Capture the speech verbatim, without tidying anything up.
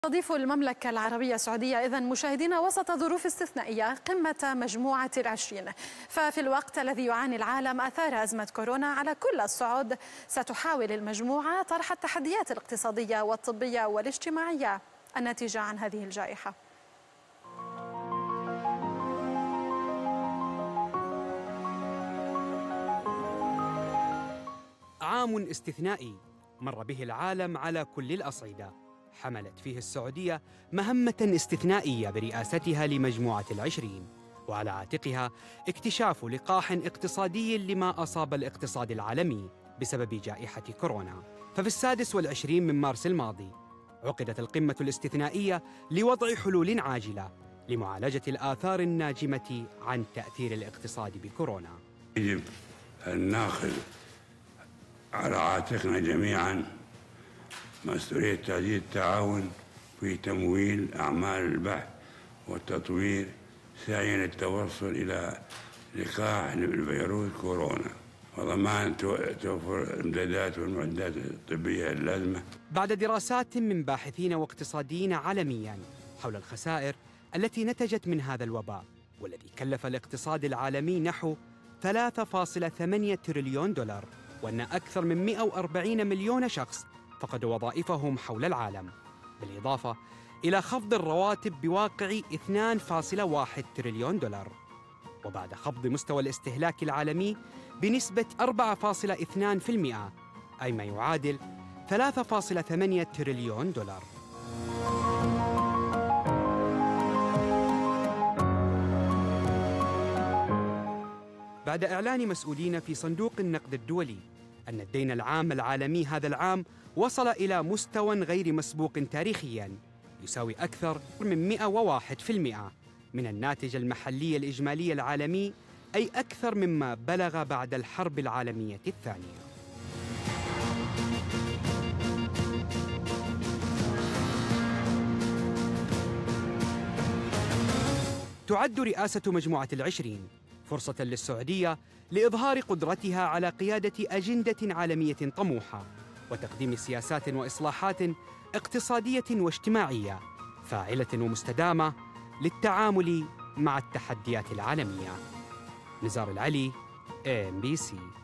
تضيف المملكة العربية السعودية إذن مشاهدينا وسط ظروف استثنائية قمة مجموعة العشرين. ففي الوقت الذي يعاني العالم آثار أزمة كورونا على كل الصعود، ستحاول المجموعة طرح التحديات الاقتصادية والطبية والاجتماعية الناتجة عن هذه الجائحة. عام استثنائي مر به العالم على كل الأصعدة، حملت فيه السعودية مهمة استثنائية برئاستها لمجموعة العشرين، وعلى عاتقها اكتشاف لقاح اقتصادي لما أصاب الاقتصاد العالمي بسبب جائحة كورونا. ففي السادس والعشرين من مارس الماضي عقدت القمة الاستثنائية لوضع حلول عاجلة لمعالجة الآثار الناجمة عن تأثير الاقتصاد بكورونا. يجب أن نأخذ على عاتقنا جميعاً مسؤولية تعزيز التعاون في تمويل أعمال البحث والتطوير سعياً للتوصل إلى لقاح لفيروس كورونا وضمان توفر الإمدادات والمعدات الطبية اللازمة. بعد دراسات من باحثين واقتصاديين عالمياً حول الخسائر التي نتجت من هذا الوباء، والذي كلف الاقتصاد العالمي نحو ثلاثة فاصلة ثمانية تريليون دولار، وأن أكثر من مئة وأربعين مليون شخص فقدوا وظائفهم حول العالم، بالإضافة إلى خفض الرواتب بواقع اثنين فاصلة واحد تريليون دولار، وبعد خفض مستوى الاستهلاك العالمي بنسبة أربعة فاصلة اثنين بالمئة، أي ما يعادل ثلاثة فاصلة ثمانية تريليون دولار. بعد إعلان مسؤولين في صندوق النقد الدولي أن الدين العام العالمي هذا العام وصل إلى مستوى غير مسبوق تاريخياً يساوي أكثر من مئة وواحد بالمئة من الناتج المحلي الإجمالي العالمي، أي أكثر مما بلغ بعد الحرب العالمية الثانية. تعد رئاسة مجموعة العشرين فرصة للسعودية لإظهار قدرتها على قيادة أجندة عالمية طموحة وتقديم سياسات وإصلاحات اقتصادية واجتماعية فاعلة ومستدامة للتعامل مع التحديات العالمية. نزار العلي، إم بي سي.